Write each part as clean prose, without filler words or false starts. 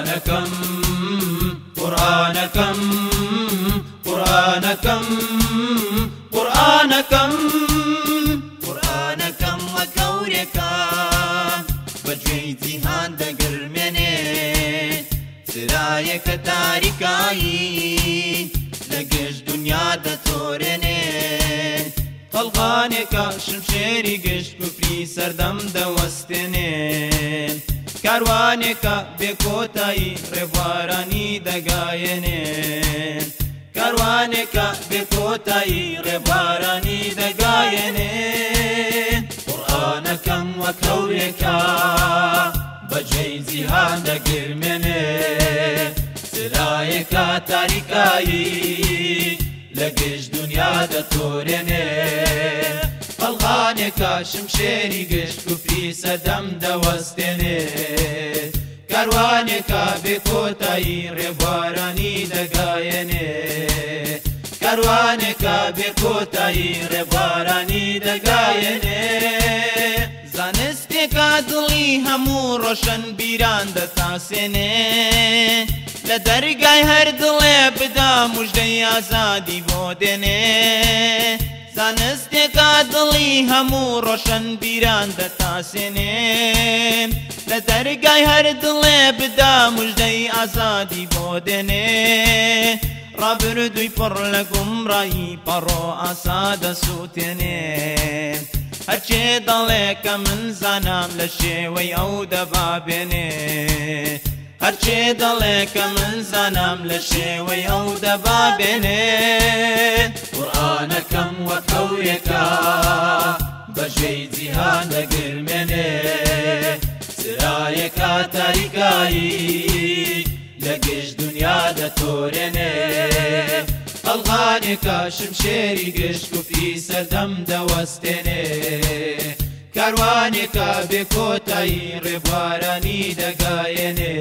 قرآنكم قرآنكم قرآنكم قرآنكم قرآنكم وكوركم بجوي جيهان دقرمنين سرايك تاريكاي لقش دنيا دتورنين خلقانك شمشيري قش كفري سردم دوستنين كاروانك بكوتاي ربواراني دقاينين كاروانك بكوتاي ربواراني دقاينين قرآنكم وكوركا بجي زيهان دقرمنين سرايكا تاريكاي لقش دنيا دتورنين خلقانك شمشيري قش كفري سدم دوستنين كاروانك بكوتاي ربواراني دقاينين كاروانك بكوتاي ربواراني دقاينين زانستك دڵی هەموو ڕۆشن بیران دەتاسێنێ لە دەرگای هەر دڵێ بدا موژدەی ئازادی بۆ دێنێ زانستێکا دڵی هەموو ڕۆشن بیران دەتاسێنێ لە دەرگای هەر دڵێ بدا موژدەی ئازادی بۆ دێنێ ڕابردووی پڕ لە گومڕایی پەڕۆ ئاسا دەسووتێنێ هەرچێ دەڵێکە من زانام لە شێوەی ئەو دەبابێنێ هەرچێ دەڵێکە من زانام لە شێوەی ئەو دەبابێنێ قورئانەکەم وەکەورێکە بەژێی جیهان دەگرمێنێ سرایەکە تاریکایی لە گشت دنیا دەتۆرێنێ خەڵغانێکە شمشێری گشت کوفری سەردەم دەوەستێنێ کاروانێکە بێکۆتایی ڕێبوارانی دەگایێنێ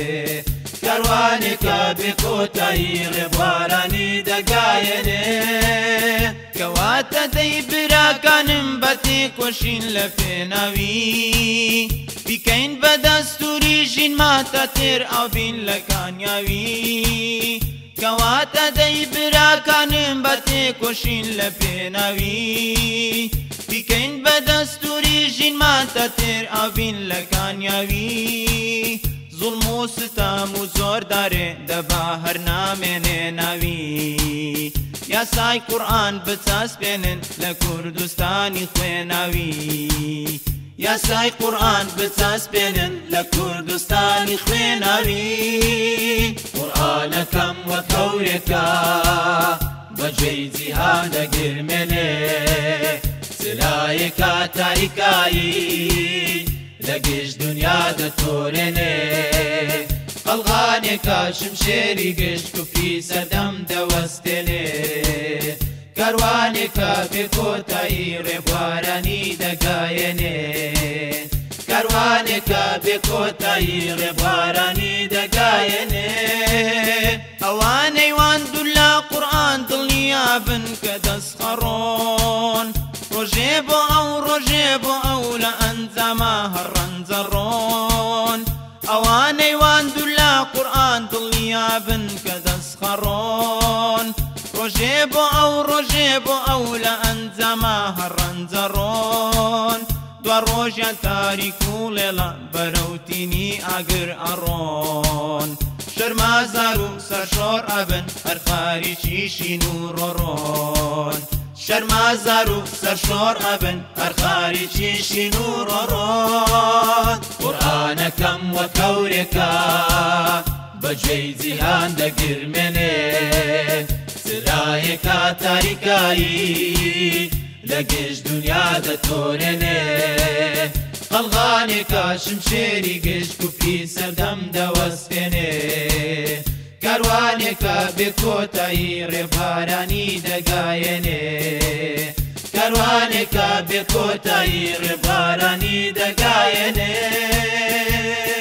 کاروانێکە بێکۆتایی ڕێبوارانی دەگایێنێ کەواتە دەی براکانم بە تێکۆشین لە پێناوی بیکەین بە دەستوری ژین ماتە تێر ئاوبین لە کانیاوی کەواتە دەی براکانم بە تێکۆشین لە پێناوی بیکەین بە دەستوری ژین ماتە تێر ئاوبین لە کانیاوی زوڵم و ستەم و زۆردارێ دەبا هەر نامێنێ ناوی یاسای قورئان بچەسپێنن لە کوردستانی خوێناوی یاسای قورئان بچەسپێنن لە کوردستانی خوێناوی قورئانەکەم وەکەورێکە بەجێی جیهان دەگرمێنێ سرایەکە تاریکایی لە گشت دنیا دەتۆرێنێ خەڵغانێکە شمشێری گشت کوفری سەردەم دەوەستێنێ کاروانێکە بێکۆتایی ڕێبوارانی دەگایێنێ کاروانێکە بێکۆتایی ڕێبوارانی دەگایێنێ ئەوانەی وان دوور لە قورئان دڵنیابن کە دەستخەڕۆن ڕۆژێ بۆ ئەو ڕۆژێ بۆ ئەو لە ئەنجامە هەر ڕەنجەڕۆن ئەوانەی وان دوور لە قورئان دڵنیابن کە دەستخەڕۆن ڕۆژێ بۆ ئەو ڕۆژێ بۆ ئەو لە ئەنجامە هەر ڕەنجەڕۆن دوا ڕۆژیان تاریک و لێڵان بەرەوتینی ئاگر ئەڕۆن شەرمازار و سەرشۆڕ ئەبن هەر خاریکی شین و ڕۆڕۆن شەرمازار و سەرشۆڕ ئەبن هەر خاریکی شین و ڕۆڕۆن قورئانەکەم وەکەورێکە بەجێی جیهان دەگرمێنێ سرایەکە تاریکایی لە گشت دنیا دەتۆرێنێ خەڵغانێکە شمشێری گشت کوفری سەردەم دەوەستێنێ کاروانێکە بێکۆتایی ڕێبوارانی دەگایێنێ کاروانێکە بێکۆتایی ڕێبوارانی دەگایێنێ